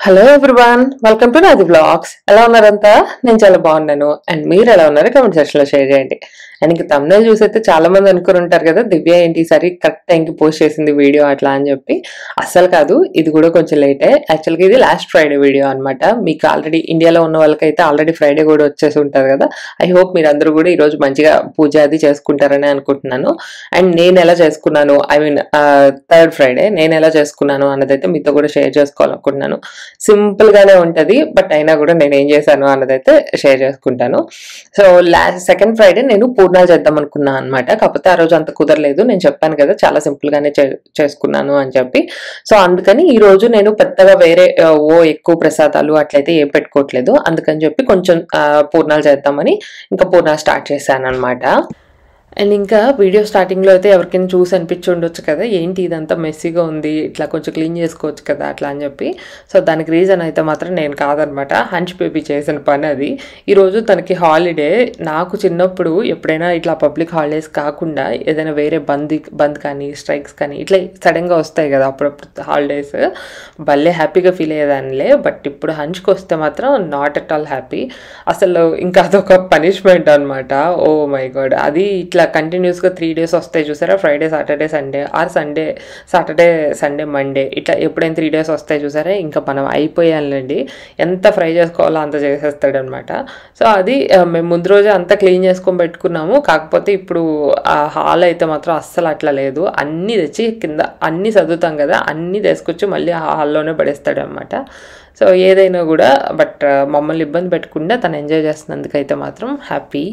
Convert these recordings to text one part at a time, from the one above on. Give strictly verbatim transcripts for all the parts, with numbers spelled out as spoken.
Hello everyone, welcome to నాది vlogs. ఎలా ఉన్నారంతా? నేను చాలా బాగున్నాను. అండ్ మీరు ఎలా ఉన్నారు కామెంట్ సెక్షన్ లో షేర్ చేయండి. అండ్ ఇంక తమ్ముళ్ళు చూసైతే చాలా మంది అనుకుని ఉంటారు కదా, దివ్య ఏంటి ఈసారి కరెక్ట్ టైంకి పోస్ట్ చేసింది వీడియో అట్లా అని చెప్పి. అస్సలు కాదు, ఇది కూడా కొంచెం లేటే. యాక్చువల్గా ఇది లాస్ట్ ఫ్రైడే వీడియో అనమాట. మీకు ఆల్రెడీ ఇండియాలో ఉన్న వాళ్ళకైతే ఆల్రెడీ ఫ్రైడే కూడా వచ్చేసి ఉంటుంది కదా. ఐ హోప్ మీరు అందరూ కూడా ఈరోజు మంచిగా పూజ అది చేసుకుంటారని అనుకుంటున్నాను. అండ్ నేను ఎలా చేసుకున్నాను, ఐ మీన్ థర్డ్ ఫ్రైడే నేను ఎలా చేసుకున్నాను అన్నదైతే మీతో కూడా షేర్ చేసుకోవాలనుకుంటున్నాను. సింపుల్ గానే ఉంటది, బట్ అయినా కూడా నేను ఏం చేశాను అన్నదైతే షేర్ చేసుకుంటాను. సో లాస్ట్ సెకండ్ ఫ్రైడే నేను పూర్ణాలు చేద్దాం అనుకున్నాను అనమాట. కాకపోతే ఆ రోజు అంత కుదరలేదు. నేను చెప్పాను కదా చాలా సింపుల్ గానే చేసుకున్నాను అని చెప్పి. సో అందుకని ఈ రోజు నేను పెద్దగా వేరే ఓ ఎక్కువ ప్రసాదాలు అట్లయితే ఏం పెట్టుకోవట్లేదు. అందుకని చెప్పి కొంచెం పూర్ణాలు చేద్దామని ఇంకా పూర్ణాలు స్టార్ట్ చేశాను అనమాట. అండ్ ఇంకా వీడియో స్టార్టింగ్లో అయితే ఎవరికైనా చూసి అనిపించి ఉండొచ్చు కదా, ఏంటి ఇదంతా మెస్సీగా ఉంది, ఇట్లా కొంచెం క్లీన్ చేసుకోవచ్చు కదా అట్లా అని చెప్పి. సో దానికి రీజన్ అయితే మాత్రం నేను కాదనమాట, హంచ్ బేబీ చేసిన పని అది. ఈరోజు తనకి హాలిడే. నాకు చిన్నప్పుడు ఎప్పుడైనా ఇట్లా పబ్లిక్ హాలిడేస్ కాకుండా ఏదైనా వేరే బంద్ బంద్ కానీ స్ట్రైక్స్ కానీ ఇట్లా సడన్గా వస్తాయి కదా అప్పుడప్పుడు హాలిడేస్, భలే హ్యాపీగా ఫీల్ అయ్యేదానిలే. బట్ ఇప్పుడు హంచ్కి వస్తే మాత్రం నాట్ అట్ ఆల్ హ్యాపీ. అసలు ఇంకా అదొక పనిష్మెంట్ అనమాట. ఓ మై గాడ్, అది ఇట్లా కంటిన్యూస్గా త్రీ డేస్ వస్తాయి చూసారా, Friday Saturday Sunday, or Sunday Saturday Sunday Monday, ఇట్లా ఎప్పుడైనా త్రీ డేస్ వస్తాయి చూసారా, ఇంకా మనం అయిపోయాలండి. ఎంత ఫ్రై చేసుకోవాలో అంత చేసేస్తాడనమాట. సో అది మేము ముందు రోజే అంతా క్లీన్ చేసుకొని పెట్టుకున్నాము. కాకపోతే ఇప్పుడు ఆ హాల్ అయితే మాత్రం అస్సలు అట్లా లేదు. అన్నీ తెచ్చి కింద అన్నీ చదువుతాం కదా, అన్నీ తీసుకొచ్చి మళ్ళీ ఆ హాల్లోనే పడేస్తాడనమాట. సో ఏదైనా కూడా బట్ మమ్మల్ని ఇబ్బంది పెట్టకుండా తను ఎంజాయ్ చేస్తున్నందుకైతే మాత్రం happy.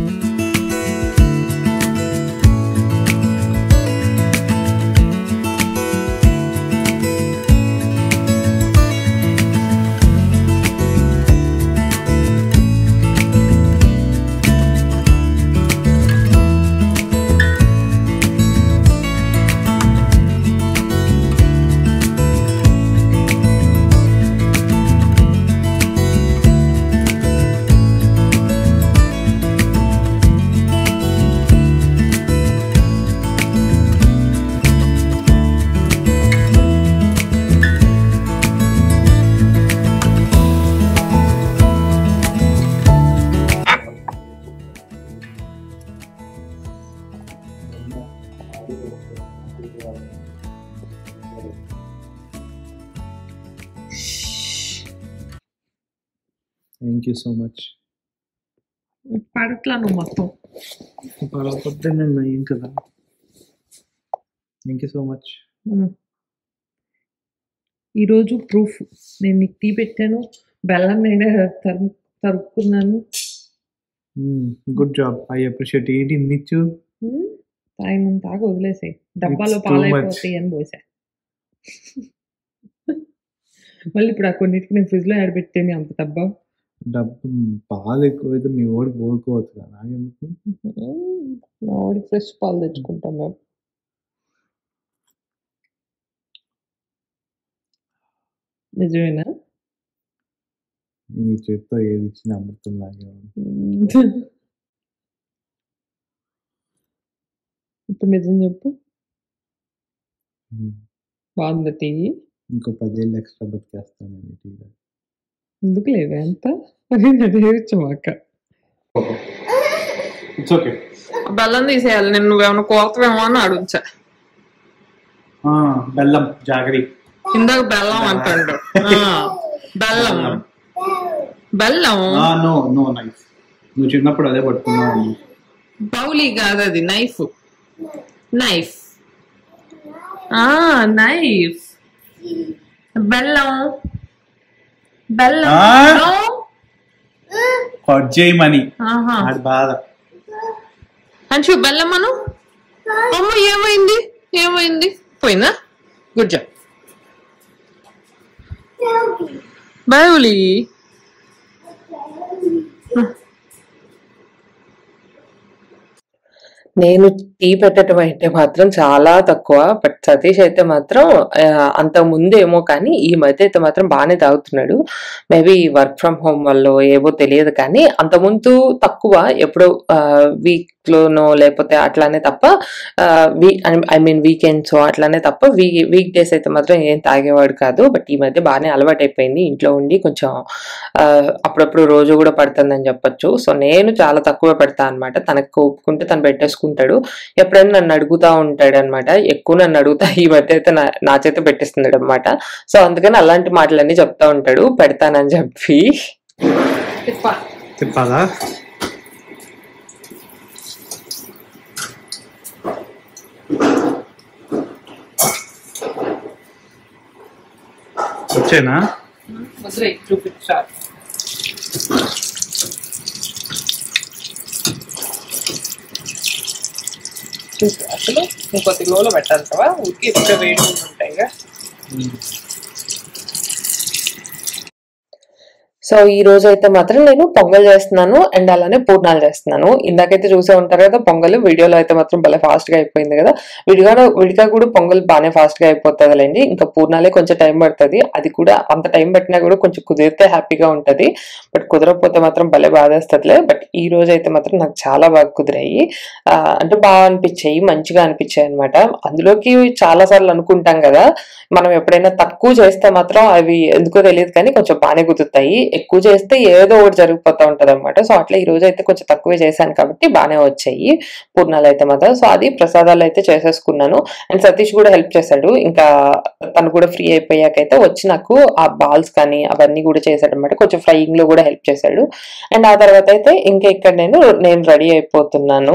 Thank you so much. పడట్లా నువ్వు మొత్తం పడకపోతే నేను ఏం కదా. Thank you so much. ఈరోజు ప్రూఫ్, నేను నీకు టీ పెట్టాను, బెల్లం నేనే తరు తరుక్కున్నాను. Good job, I appreciate. ఏంటి ఇన్నిచ్చు టైం తాగా వదిలేసాయి, డబ్బాలో పాలైపోతాయి అని పోసా. మళ్ళీ ఇప్పుడు ఆ కొన్నిటికి నేను ఫ్రిడ్జ్లో యాడ్ పెట్టాను అంత డబ్బా. డబ్బు పాలు ఎక్కువైతే మీ ఓడికి ఓడుకోవచ్చు కదా, నాకెందుకు? మా ఓడికి ఫ్రెష్ పాలు తెచ్చుకుంటాం మేము. నిజమేనా? నీ చేతితో ఏది ఇచ్చిన అమృతం లాగే. ఇప్పుడు నిజం చెప్పు, బాగుంది టీ? ఇంకో పదేళ్ళు ఎక్స్ట్రా బతికేస్తాను నేను టీలో. ఎందుకు లేదా ఎంత అక్క? బెల్లం తీసేయాలి. నేను నువ్వేమన్నా కోతవేమో అని అడుగుచా. బెల్లం జాగరి. ఇందాక బెల్లం అంటాడు. బెల్లం బెల్లం నో నో నైఫ్. నువ్వు చిన్నప్పుడు అదే పట్టుకున్నావు. బౌలీ కాదు అది, నైఫ్. నైఫ్ నైఫ్ బెల్లం బెల్లం కట్ చేయమని బాధ. అంచు బెల్లం అను. అమ్మ ఏమైంది ఏమైంది పోయిందా? Good job. బౌలీ నేను టీ పెట్టడం అయితే మాత్రం చాలా తక్కువ. బట్ సతీష్ అయితే మాత్రం ఆహ్, అంతకుముందేమో కానీ ఈ మధ్య అయితే మాత్రం బానే తాగుతున్నాడు. మేబీ వర్క్ ఫ్రమ్ హోమ్ వల్లో ఏవో తెలియదు కానీ అంతకుముందు తక్కువ. ఎప్పుడో ఆహ్, వీక్‌లోనో లేపోతే అట్లానే తప్ప ఆహ్, వీ ఐ మీన్ వీకెండ్సో అట్లానే తప్ప వీ వీక్ డేస్ అయితే మాత్రం ఏం తాగేవాడు కాదు. బట్ ఈ మధ్య బానే అలవాటయిపోయింది. ఇంట్లో ఉండి కొంచెం ఆహ్, అప్పుడప్పుడు రోజు గూడా పడుతుందని చెప్పొచ్చు. సో, నేను చాలా తక్కువ పెడతా అనమాట. తనకు ఒప్పుకుంటే తను పెట్టేసుకుంటాడు. ఎప్పుడైనా నన్ను అడుగుతా ఉంటాడనమాట. ఎక్కువ నన్ను అడుగుతా ఈ మధ్య అయితే నా నా చేత పెట్టిస్తున్నాడనమాట. సో, అందుకని అలాంటి మాటలన్నీ చెప్తా ఉంటాడు పెడతానని చెప్పి. తిప్పా తిప్పాలా? వచ్చేనా? వదిలేయ్ చూపించా. అసలు ఇంకో కిలోలో పెట్టాలంటావా? ఊరికే ఇక్కడ వేడి ఉంటాయిగా. సో, ఈ రోజు అయితే మాత్రం నేను పొంగల్ చేస్తున్నాను అండ్ అలానే పూర్ణాలు చేస్తున్నాను. ఇందాకైతే చూసే ఉంటారు కదా పొంగల్. వీడియోలో అయితే మాత్రం భలే ఫాస్ట్‌గా అయిపోయింది కదా! విడిగా విడిగా కూడా పొంగల్ బానే ఫాస్ట్‌గా అయిపోతదిలేండి. ఇంకా పూర్ణాలే కొంచెం టైం పడతది. అది కూడా అంత టైం పట్టినా కూడా కొంచెం కుదిరితే హ్యాపీగా ఉంటది. బట్ కుదరకపోతే మాత్రం భలే బాధేస్తదిలే. బట్ ఈ రోజు అయితే మాత్రం నాకు చాలా బాగా కుదిరాయి. ఆహ్, అంటే బాగా అనిపించాయి. మంచిగా అనిపించాయన్నమాట. అందులోకి చాలా సార్లు అనుకుంటాం కదా! మనం ఎప్పుడైనా తక్కువ చేస్తే మాత్రం అవి ఎందుకో తెలీదు కానీ కొంచెం బానే కుదురుతాయి. ఎక్కువ చేస్తే ఏదో ఒకటి జరిగిపోతా ఉంటదనమాట. సో, అట్లా ఈ రోజైతే కొంచెం తక్కువే చేశాను కాబట్టి బానే వచ్చాయి పూర్ణాలయితే మాత్రం. సో, అది ప్రసాదాలయితే చేసేసుకున్నాను. అండ్ సతీష్ కూడా హెల్ప్ చేశాడు. ఇంకా తను కూడా ఫ్రీ అయిపోయాకైతే వచ్చి నాకు ఆ బాల్స్ కానీ అవన్నీ కూడా చేశాడనమాట. కొంచెం ఫ్రైయింగ్‌లో కూడా హెల్ప్ చేశాడు. అండ్ ఆ తర్వాత అయితే ఇంకా ఇక్కడ నేను నేను రెడీ అయిపోతున్నాను.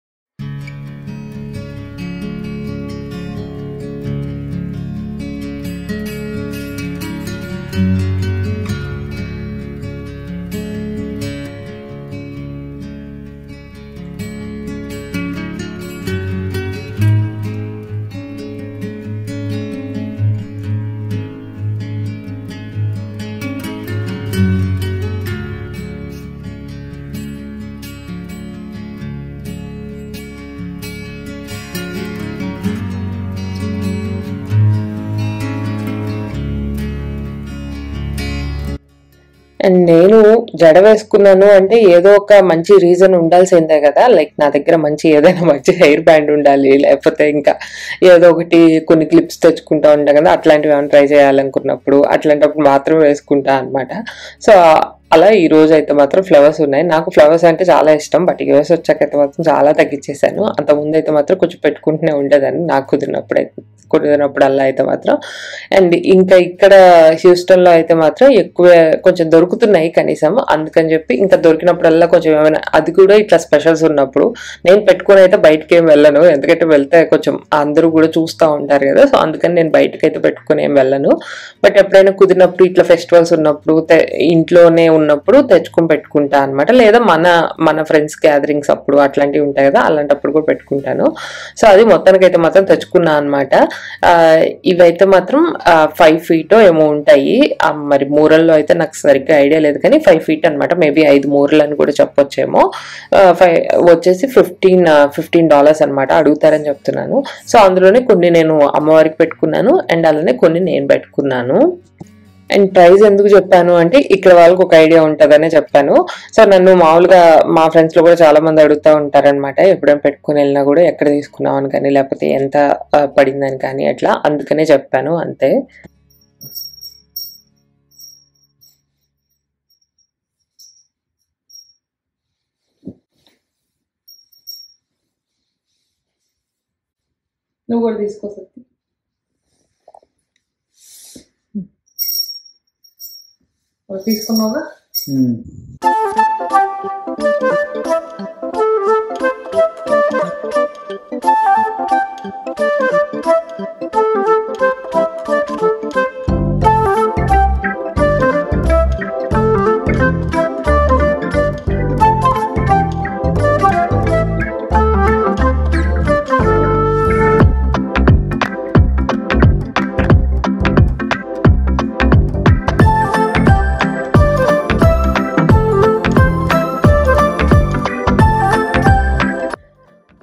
అండ్ నేను జడ వేసుకున్నాను అంటే ఏదో ఒక మంచి రీజన్ ఉండాల్సిందే కదా! లైక్ నా దగ్గర మంచి ఏదైనా మంచి హెయిర్ బ్యాండ్ ఉండాలి. లేకపోతే ఇంకా ఏదో ఒకటి కొన్ని క్లిప్స్ తెచ్చుకుంటా ఉంటాం కదా! అట్లాంటివి ఏమైనా ట్రై చేయాలనుకున్నప్పుడు అట్లాంటప్పుడు మాత్రం వేసుకుంటా అనమాట. సో, అలా ఈ రోజు అయితే మాత్రం ఫ్లవర్స్ ఉన్నాయి. నాకు ఫ్లవర్స్ అంటే చాలా ఇష్టం. బట్ యూఎస్ వచ్చాకైతే మాత్రం చాలా తగ్గించేసాను. అంతకుముందు అయితే మాత్రం కొంచెం పెట్టుకుంటూనే ఉండేదాన్ని నాకు కుదిరినప్పుడైతే కుదిరినప్పుడల్లా అయితే మాత్రం. అండ్ ఇంకా ఇక్కడ హ్యూస్టన్‌లో అయితే మాత్రం ఎక్కువే కొంచెం దొరుకుతున్నాయి కనీసం. అందుకని చెప్పి ఇంకా దొరికినప్పుడల్లా కొంచెం ఏమైనా అది కూడా ఇట్లా స్పెషల్స్ ఉన్నప్పుడు నేను పెట్టుకొని అయితే బయటికేం వెళ్ళను. ఎందుకంటే వెళ్తే కొంచెం అందరూ కూడా చూస్తా ఉంటారు కదా! సో, అందుకని నేను బయటకైతే పెట్టుకొని ఏం వెళ్ళను. బట్ ఎప్పుడైనా కుదిరినప్పుడు ఇట్లా ఫెస్టివల్స్ ఉన్నప్పుడు తె ఇంట్లోనే ఉన్నప్పుడు తెచ్చుకొని పెట్టుకుంటా అనమాట. లేదా మన మన ఫ్రెండ్స్ గ్యాదరింగ్స్ అప్పుడు అట్లాంటివి ఉంటాయి కదా! అలాంటప్పుడు కూడా పెట్టుకుంటాను. సో, అది మొత్తానికైతే మాత్రం తెచ్చుకున్నా అనమాట. ఆహ్, ఇవైతే మాత్రం ఆహ్, ఐదు ఫీటో ఏమో ఉంటాయి. ఆహ్, మరి మూరల్లో అయితే నాకు సరిగ్గా ఐడియా లేదు కానీ ఐదు ఫీట్ అనమాట. మేబీ ఐదు మూరలు అని కూడా చెప్పొచ్చేమో. ఆహ్, ఫై వచ్చేసి ఫిఫ్టీన్ ఫిఫ్టీన్ డాలర్స్ అనమాట. అడుగుతారని చెప్తున్నాను. సో, అందులోనే కొన్ని నేను అమ్మవారికి పెట్టుకున్నాను. అండ్ అలానే కొన్ని నేను పెట్టుకున్నాను. అండ్ ప్రైస్ ఎందుకు చెప్పాను అంటే ఇక్కడ వాళ్ళకి ఒక ఐడియా ఉంటదనే చెప్పాను. సో, నన్ను మామూలుగా మా ఫ్రెండ్స్‌లో కూడా చాలా మంది అడుగుతా ఉంటారనమాట. ఎప్పుడైనా పెట్టుకొని వెళ్ళినా కూడా ఎక్కడ తీసుకున్నావు అని కానీ లేకపోతే ఎంత ఆహ్, పడిందని కానీ అట్లా. అందుకనే చెప్పాను అంతే. నువ్వు కూడా తీసుకో సత్తి. తీసుకున్నావుగా? హ్మ్.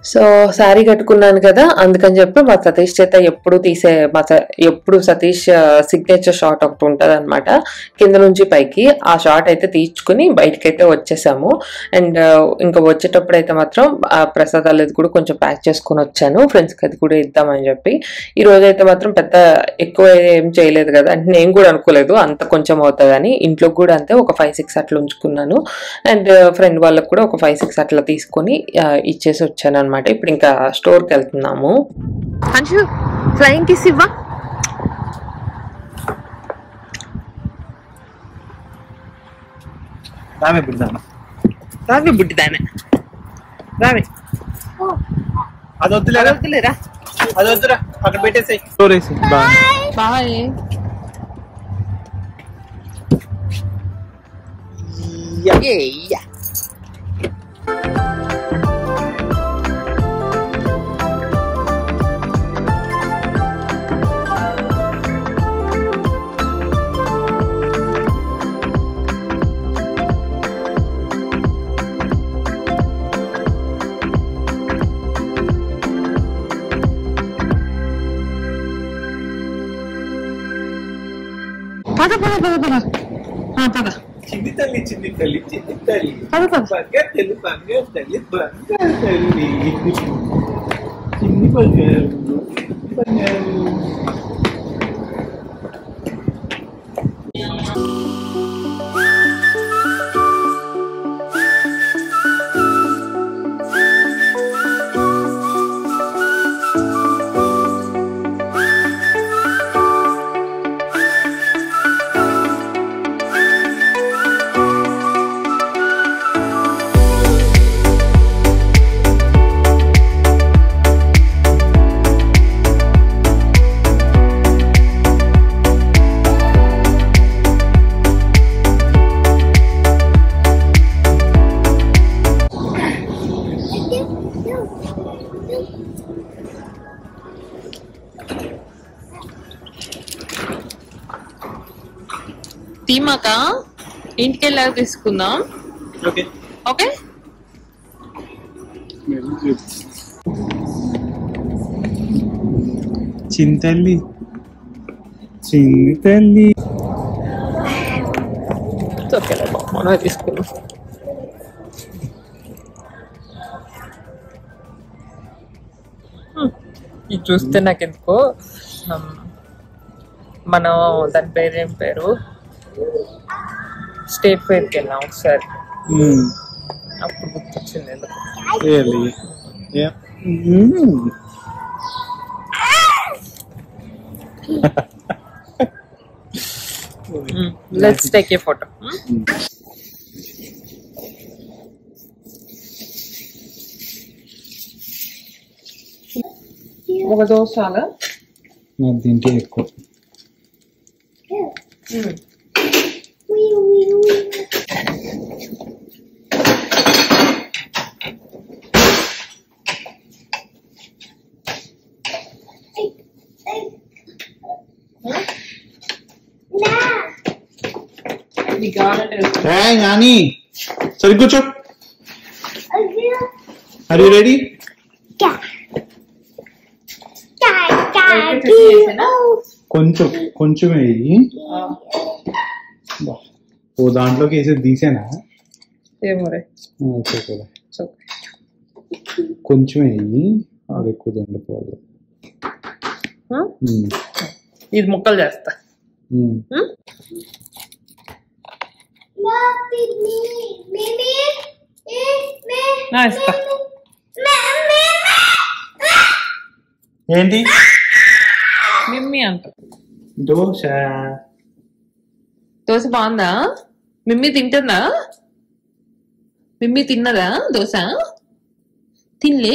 సో శారీ కట్టుకున్నాను కదా, అందుకని చెప్పి మా సతీష్ చేత ఎప్పుడు తీసే మా ఎప్పుడు సతీష్ సిగ్నేచర్ షాట్ ఒకటి ఉంటుంది అనమాట, కింద నుంచి పైకి. ఆ షాట్ అయితే తీర్చుకుని బయటకైతే వచ్చేసాము. అండ్ ఇంకా వచ్చేటప్పుడు అయితే మాత్రం ఆ ప్రసాదాలు అది కూడా కొంచెం ప్యాక్ చేసుకుని వచ్చాను, ఫ్రెండ్స్కి అది కూడా ఇద్దామని చెప్పి. ఈ రోజు అయితే మాత్రం పెద్ద ఎక్కువ ఏం చేయలేదు కదా, అంటే నేను కూడా అనుకోలేదు అంత కొంచెం అవుతుందని. ఇంట్లో కూడా అంతే ఒక ఫైవ్ సిక్స్ అట్లా ఉంచుకున్నాను. అండ్ ఫ్రెండ్ వాళ్ళకి కూడా ఒక ఫైవ్ సిక్స్ అట్లా తీసుకొని ఇచ్చేసి వచ్చాను అనమాట. ఇప్పుడు ఇంకా స్టోర్కి వెళ్తున్నాము. అంశు ఫ్లయింగ్ కిస్ ఇవ్వా. రావే బుడ్డిదానా, రావి బుడ్డిదానే రావి. అది వద్దులేరా, వద్దులేరా, అది వద్దురా, అక్కడ పెట్టేసాయి. స్టోర్ వేసి బాయ్ బాయ్. Yeah. పద పద పద పద పద. చిన్ని తల్లి చిన్ని తల్లి చిన్ని తల్లి బంగారు తల్లి బంగారు తల్లి బంగారు తల్లి చిన్ని బంగారు బంగారు. తీమాక ఇంటికి వెళ్ళాక తీసుకుందాం. Okay okay. చిన్ని తల్లి చిన్ని తల్లి ఓకేలే బాగున్నా తీసుకున్నాం. ఇది చూస్తే నాకు ఎందుకో మనం దాని పేరు ఏం పేరు స్టేట్ ఫేర్కి వెళ్ళాం ఒకసారి, అప్పుడు గుర్తొచ్చింది ఎందుకు. Let's take a photo. ఒక దోశ చాలా నాకు దీంట్లో ఎక్కువ. నాని సరి కూర్చో. Are you ready? కొంచెం కొంచెం వేయి. ఓ దాంట్లోకి వేసేది తీసేనా? కొంచెం వేయి, అది ఎక్కువ దండిపోవాలి. ఇది ముక్కలు చేస్తా. ఏంటి మిమ్మీ అంట. దోశ దోశ బాగుందా? మిమ్మీ తింటుందా? మిమ్మీ తిన్నదా దోశ? తినలే.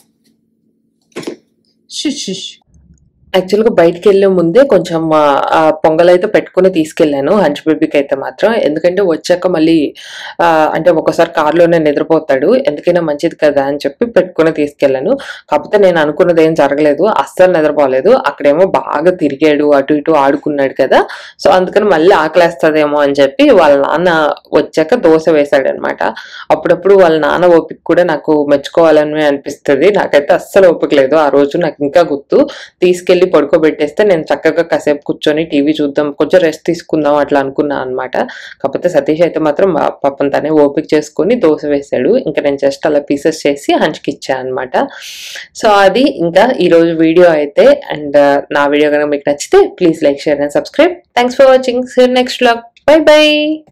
యాక్చువల్గా బయటికి వెళ్ళే ముందే కొంచెం పొంగల్ అయితే పెట్టుకుని తీసుకెళ్ళాను హంచ్ బేబీకి అయితే మాత్రం. ఎందుకంటే వచ్చాక మళ్ళీ అంటే ఒక్కోసారి కార్లోనే నిద్రపోతాడు, ఎందుకైనా మంచిది కదా అని చెప్పి పెట్టుకుని తీసుకెళ్ళాను. కాకపోతే నేను అనుకున్నది ఏం జరగలేదు, అస్సలు నిద్రపోలేదు. అక్కడేమో బాగా తిరిగాడు, అటు ఇటు ఆడుకున్నాడు కదా. సో అందుకని మళ్ళీ ఆకలేస్తుందేమో అని చెప్పి వాళ్ళ నాన్న వచ్చాక దోశ వేశాడనమాట. అప్పుడప్పుడు వాళ్ళ నాన్న ఓపిక కూడా నాకు మెచ్చుకోవాలని అనిపిస్తుంది. నాకైతే అస్సలు ఓపిక లేదు ఆ రోజు. నాకు ఇంకా గుర్తు, తీసుకెళ్లి పడుకోబెట్టేస్తే నేను చక్కగా కాసేపు కూర్చొని టీవీ చూద్దాం, కొంచెం రెస్ట్ తీసుకుందాం అట్లా అనుకున్నాను అనమాట. కాకపోతే సతీష్ అయితే మాత్రం పాపం తనే ఓపిక చేసుకుని దోశ వేశాడు. ఇంకా నేను జస్ట్ అలా పీసెస్ చేసి హంచ్కి ఇచ్చాను అనమాట. సో అది ఇంకా ఈరోజు వీడియో అయితే. అండ్ నా వీడియో కనుక మీకు నచ్చితే please like, share and subscribe. Thanks for watching. See you next vlog. Bye by.